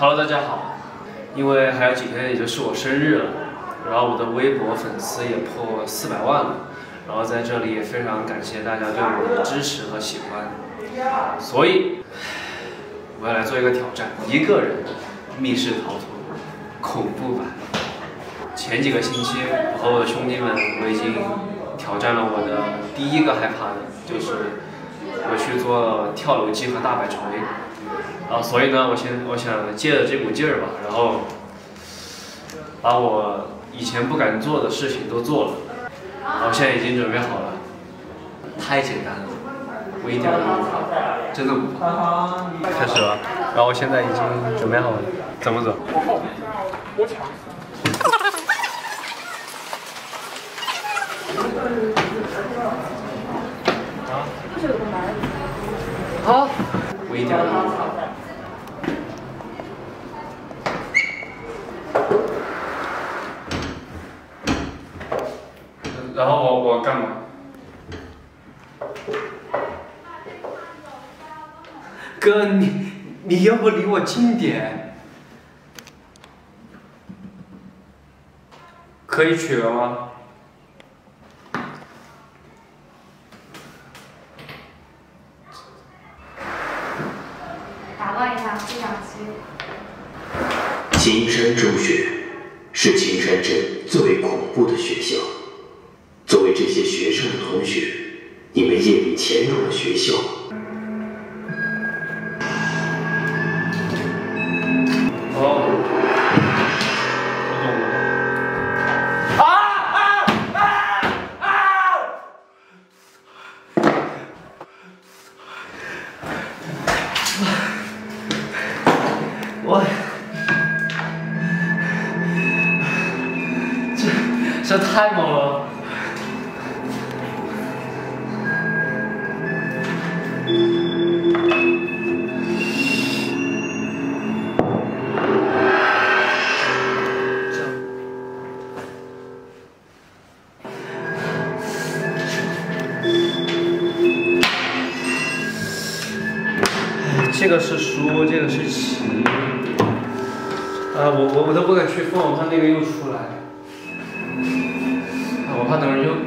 Hello， 大家好。因为还有几天也就是我生日了，然后我的微博粉丝也破400万了，然后在这里也非常感谢大家对我的支持和喜欢，所以我要来做一个挑战，一个人密室逃脱恐怖版。前几个星期，我和我的兄弟们，我已经挑战了我的第一个害怕的，就是我去做跳楼机和大摆锤。所以呢，我想借着这股劲儿吧，然后把我以前不敢做的事情都做了。我现在已经准备好了，太简单了，我一点都不怕，真的不怕。开始了，然后我现在已经准备好了，怎么走？我抢。好，我一点都不怕。然后我干嘛？哥，你要不离我近点？可以取了吗？ 打乱一下思想期。 青山中学是青山镇最为恐怖的学校。作为这些学生的同学，你们夜里潜入了学校。 哦，我懂了。这太猛了。这个是书，这个是棋。我都不敢去放，我怕那个又出来。我怕等会儿又。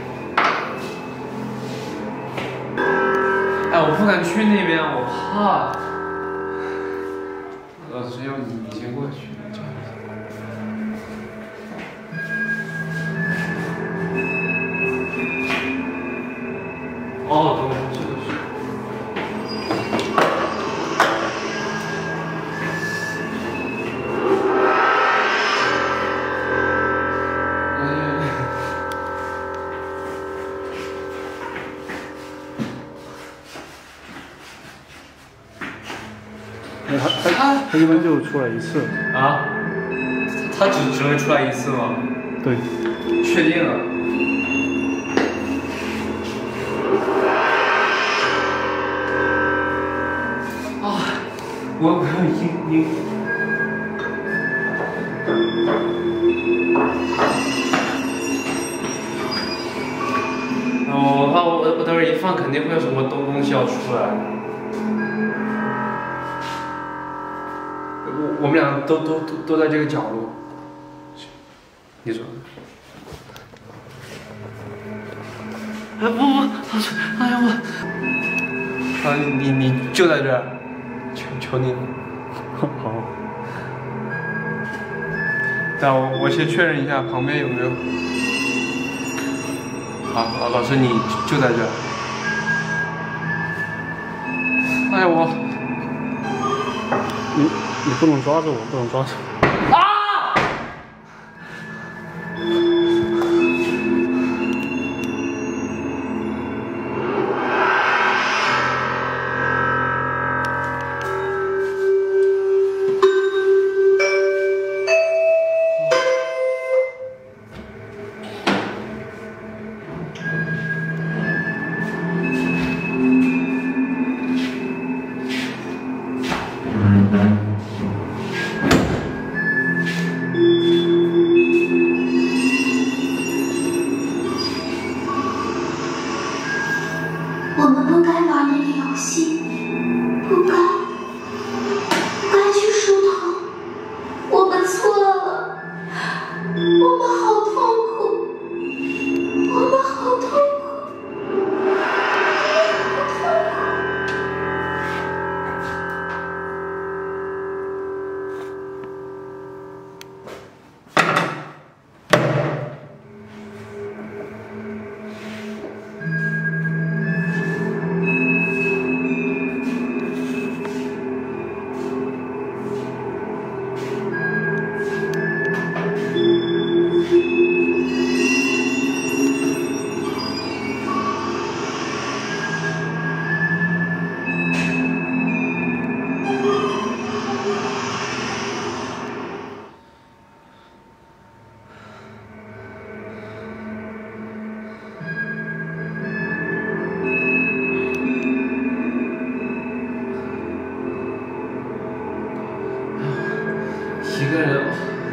我不敢去那边，我怕。只有你先过去。哦，懂了，这个是。 他一般就出来一次啊？他只会出来一次吗？ 对。 确定了。我要赢。我怕我等会儿一放，肯定会有什么东西要出来。我们俩都在这个角落。你说？不，哎呀我，你就在这儿，求你了。 好。 但我先确认一下旁边有没有。好，老师你就在这儿。哎呀我。 你不能抓着我，不能抓着我。 一个人。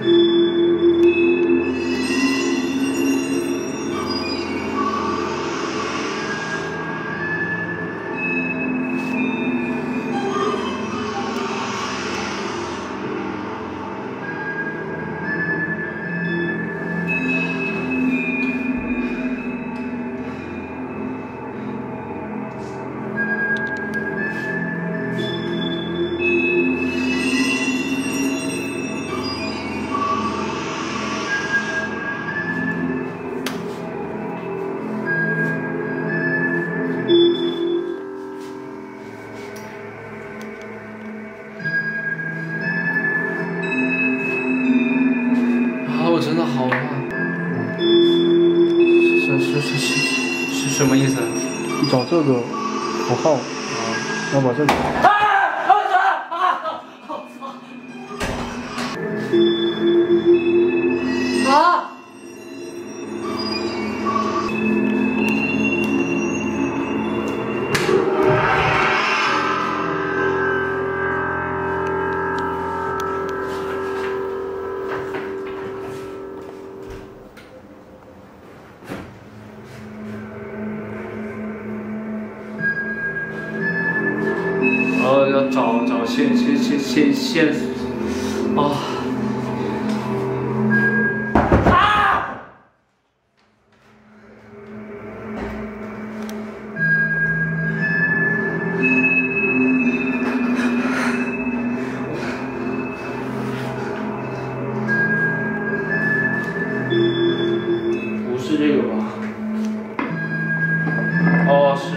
真的好怕，是什么意思？ 你找这个符号，然后把这个。 啊！要找线哦。啊！不是这个吧？哦，是。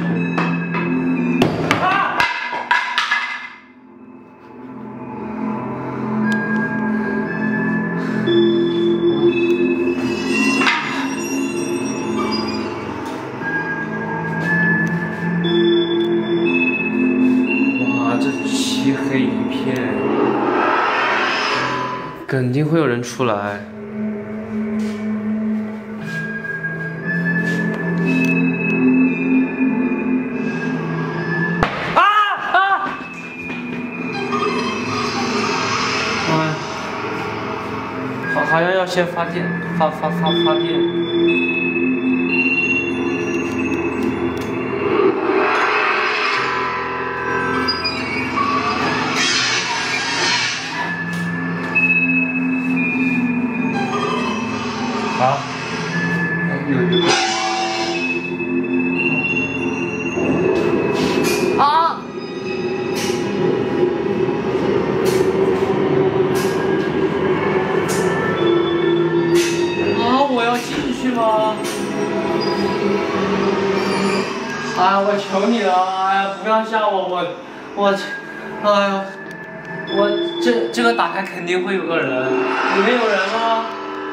黑一片，肯定会有人出来。好像要先发电，发电。啊！有啊！我要进去吗？哎，我求你了！哎呀，不要吓我！哎呀，这个打开肯定会有个人，里面有人吗？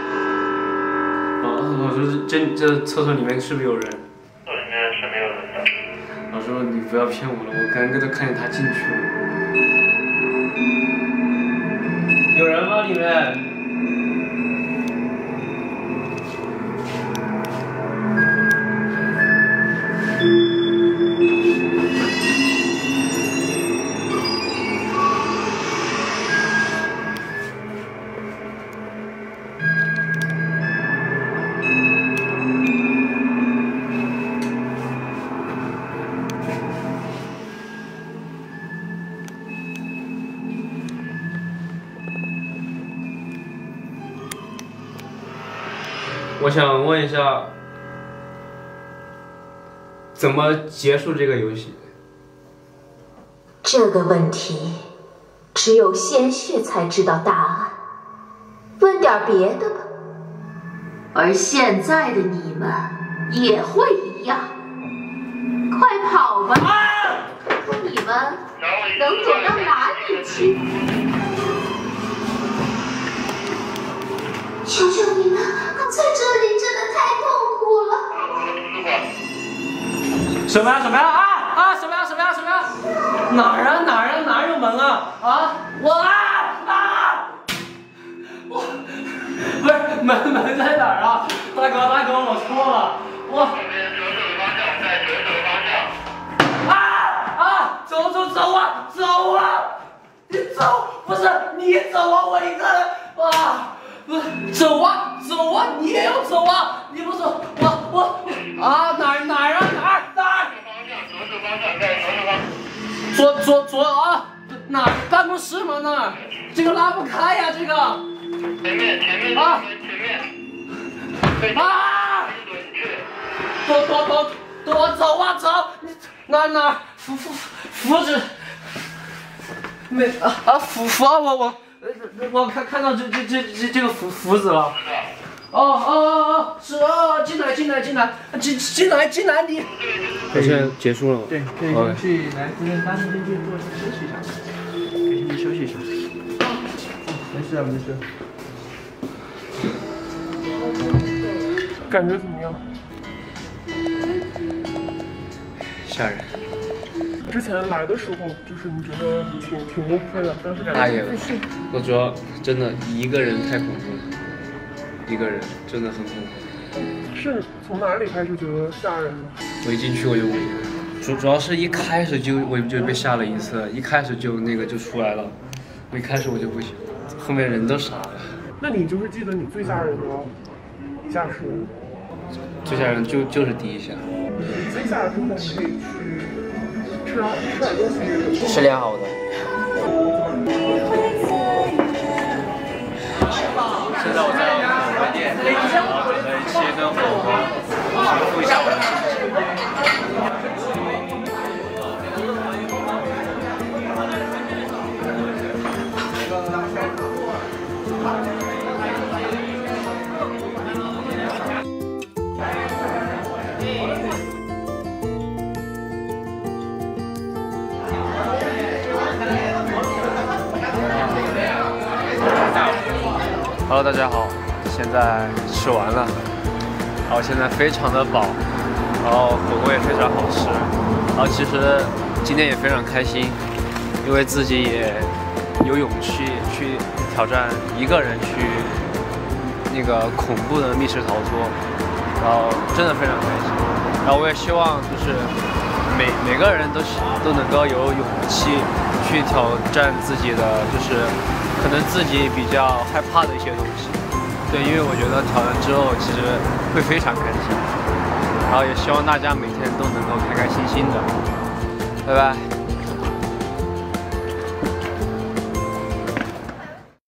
老师，这厕所里面是不是有人？厕所里面是没有人的。老师，你不要骗我了，我刚刚都看见他进去了。有人吗？里面？我想问一下，怎么结束这个游戏？ 这个问题，只有鲜血才知道答案。问点别的吧。而现在的你们也会一样。快跑吧！看看你们能躲到哪里去。求求你们，在这里真的太痛苦了。 什么呀？什么呀？什么呀？哪儿有门啊？我不是门在哪儿啊？大哥，我错了，我。在折手方向。走啊！你走，不是你走啊，我一个人啊，走啊，你也要走啊，你不走，我啊哪儿？左啊，哪儿？办公室吗？那儿？这个拉不开呀，这个。前面啊！啊！躲走啊走！哪儿？扶着。没扶啊！我看到这个扶子了。哦，是哦，进来你。 现在结束了吗？ 对，可以先去来夫人单独进去坐休息一下，可以先去休息一下。没事啊，没事。 感觉怎么样？ 吓人。 之前来的时候，就是你觉得挺 OK 的，但是感觉大爷了，我主要真的一个人太恐怖了，一个人真的很恐怖。 是从哪里开始觉得吓人的？ 我一进去我就不行，主要是一开始我就被吓了一次，一开始就出来了，我一开始我就不行，后面人都傻了。 那你就是记得你最吓人的一下是？ 最吓人就是第一下。 最吓人之后你可以去吃点东西。 吃点好的。 现在我在火锅店，然后准备吃一顿火锅，平复一下我的心情。Hello， 大家好，现在吃完了，然后现在非常的饱，然后火锅也非常好吃，然后其实今天也非常开心，因为自己也有勇气去挑战一个人去那个恐怖的密室逃脱，然后真的非常开心，然后我也希望就是每个人都能够有勇气去挑战自己的就是可能自己比较害怕的一些东西，对，因为我觉得挑战之后其实会非常开心，然后也希望大家每天都能够开开心心的，拜拜。